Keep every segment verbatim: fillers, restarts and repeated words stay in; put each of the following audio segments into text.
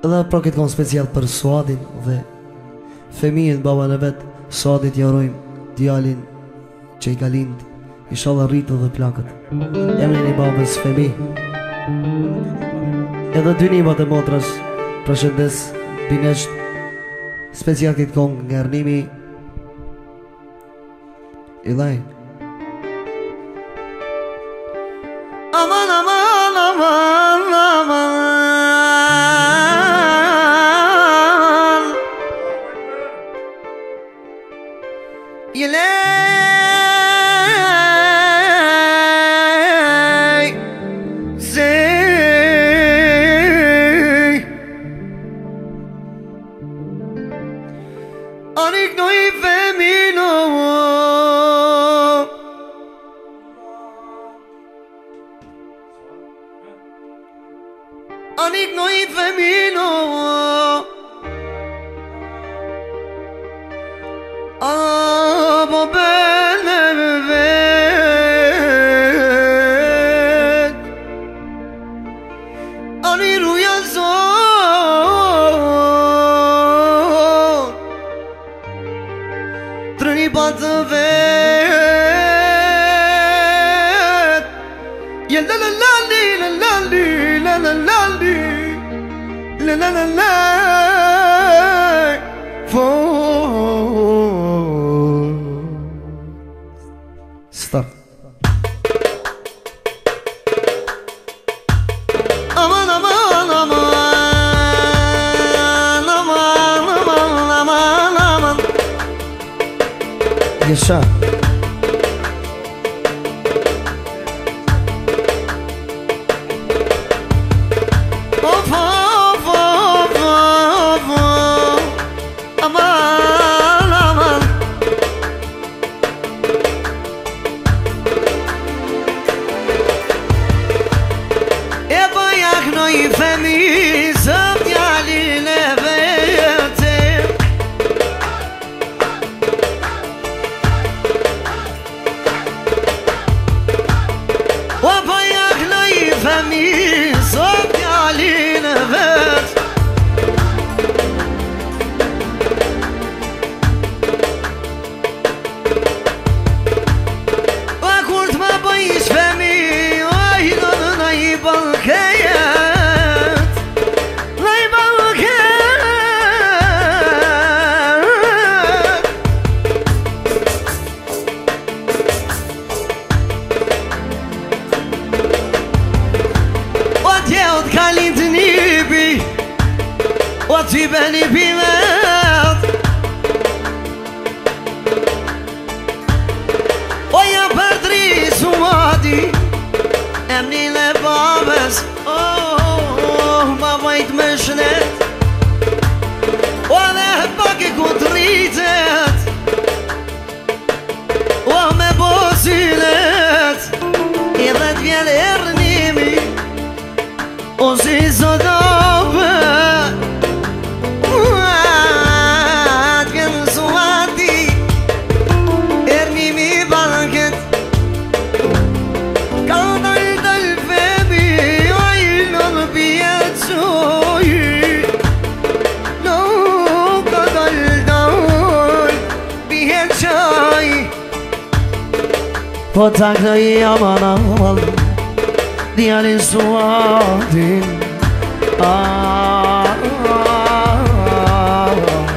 Edhe pra këtë kanë special për Suadin dhe fëmijën babën e vetë. Suadit jarojmë djalin që i ka lind, inshallah rritë dhe plakët. Emrin i babës fëmi. Edhe dy nimat e motrash pra shëndes binesht. Special këtë kongë nga rënimi i laj. Aman, aman, aman, aman Yelay Zey Anik no i femino Anik no i femino Abo bene vet Ani ruja zon Trëni batë vet Jel la la la li la la li la la la li La la la la Stop. Aman aman aman aman aman aman aman Yaşa. Of of of of aman aman No i femi zëm djalin e vete O po jak no i femi zëm djalin e vet O kur t'ma bëjsh femi O i do në i bënkeja O t'i beni pimet O ja për tri Suadi Emnin e babes Oh, oh, ma vajt me shnet O dhe pak e ku t'rritet O me bosilet I dhe t'vjen e rënimi O si zodove Po takë i aman aman Djalin Suadin Ah, ah, ah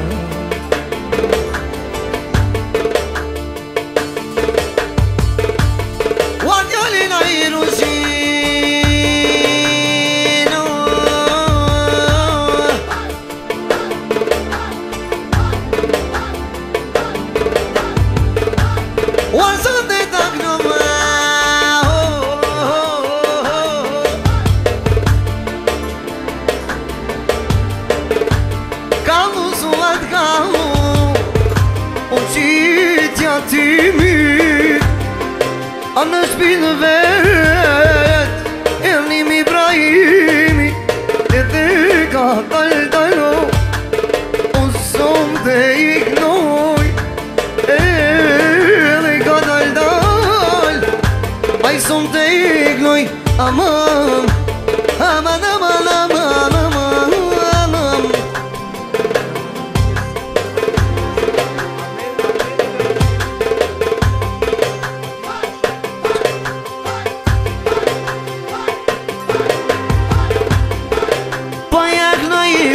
Wa djalin a i ruzin Wa zëtë A në shpinë vet Emnimi Ibrahimi E dhe ka tal talo O som dhe ignoj E dhe ka tal tal A i som dhe ignoj Aman Aman aman aman aman aman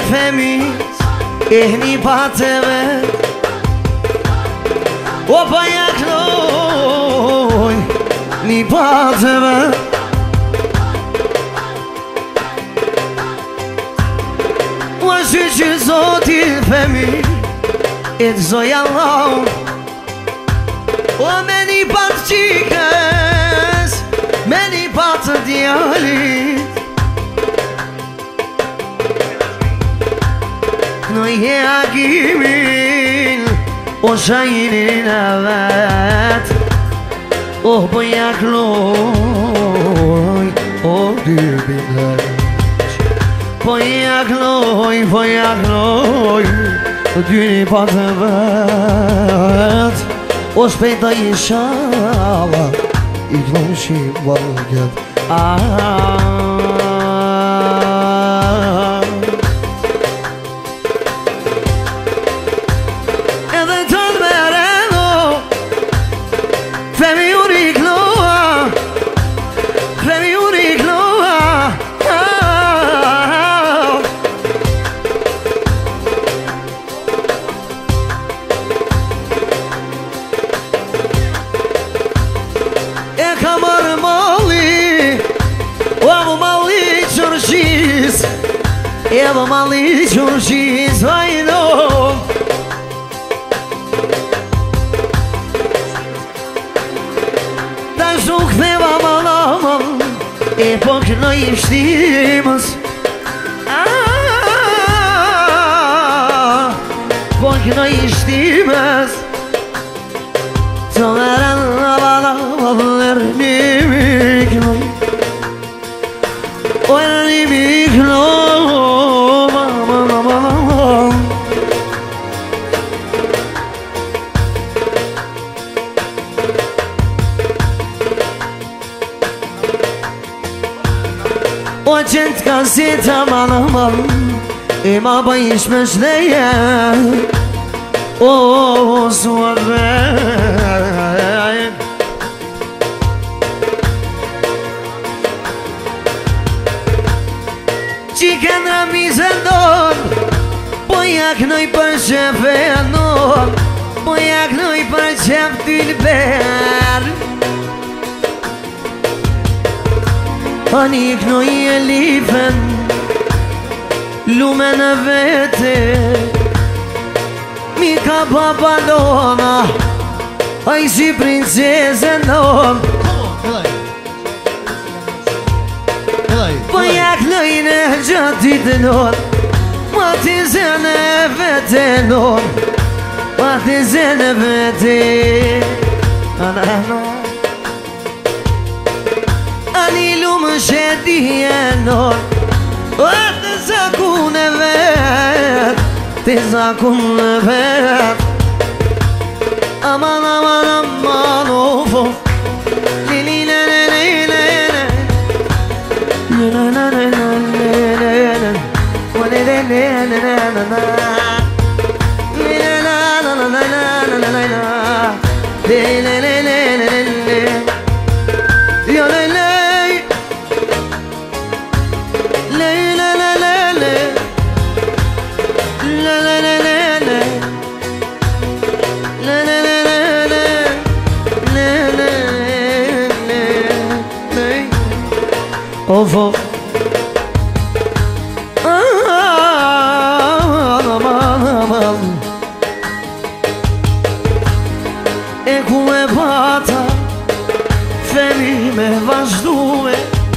femiz e një pateve o pa jakloj një pateve o shi që zotin femiz e të zoja lau o me një pat qikës me një pat djalit no je agimin o shajinin e vet o po jakloj o dyrbin heq po jakloj po jakloj o dyni patë vet o shpejta i shala i knoshi valget Evo mali qurqiz vajno Ta shuk theva malamam e po këno i shtimës po këno i shtimës të meren në malamam nërni miknoj o nërni miknoj o qëtë ka si të manëmën e ma bëjsh me shleje o sua vej që kënë rëmizë ndonë po jaknoj për qëfe ndonë po jaknoj për qëf ty në berë Ani knoj e lifen lume në vete mi ka papadona a i si princese non po jak knoj në gjatit non ma ti zene vete non ma ti zene vete anana Ani lumë sheti e nor o të zakun e vet të zakun e vet aman aman aman ofo li li le le le le le le le le le le le o le le le le le le le le la la la la la la la la le le le le le le yo le le Of of E ku e bata Femi me vazhdume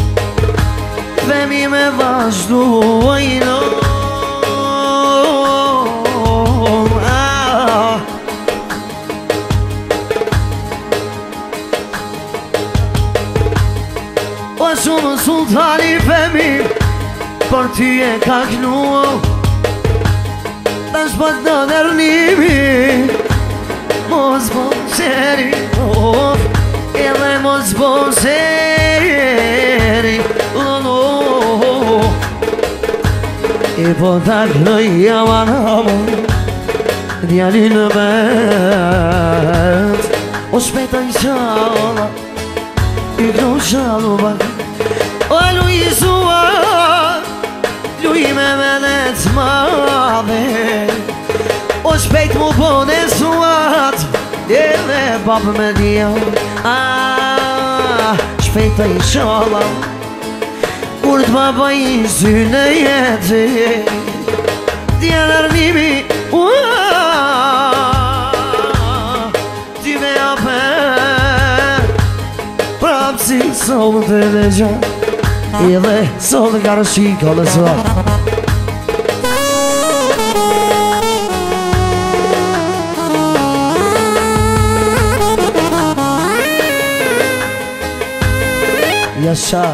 Femi me vazhdume no. Shumë sultani femi për ty e ka knua ta shpat në nërnimi mos bo seri oh, edhe mos bo seri oh, oh. E po ta knoj jaman amon djali në bet o shpeta i qala i knoj qalu bak O Luisua, lui me venet ma babë me dhja. Ah, shpejta i shala kur t'ma bëjnë sy në jetë t'jene arnimi ty me apen prapë si sonë të dhe gjatë edhe sonë kërë shika dhe sot. Yaşa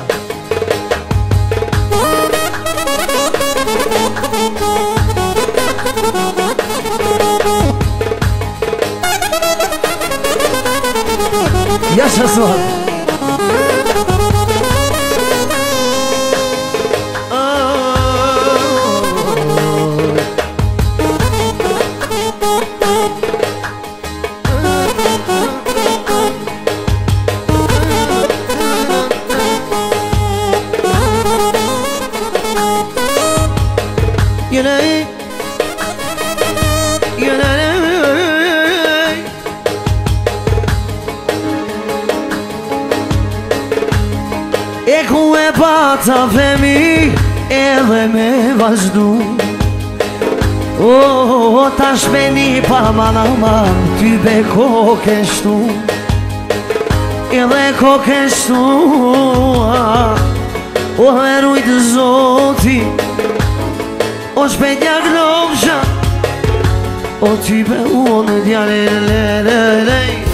Yaşasın. Yine Yine E ku e pata femi edhe me vazhdu. Oh, tash beni pa mana man ty be kokeshtu edhe kokeshtu. O herujt zoti o shpejtja grovësha o ty be unë djale le le le